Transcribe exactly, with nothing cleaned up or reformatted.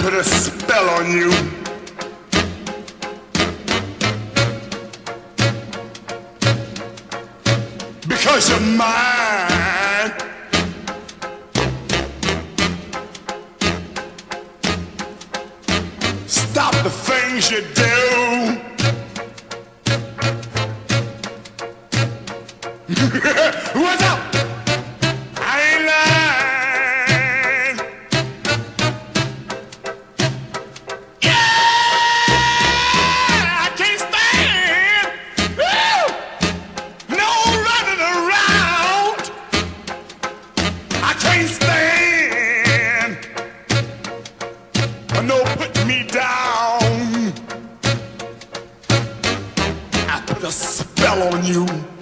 put a spell on you. Because you're mine. Stop the things you do. What's up? I ain't lying. Yeah, I can't stand. Woo! No running around. I can't stand. No putting me down. I put a spell on you.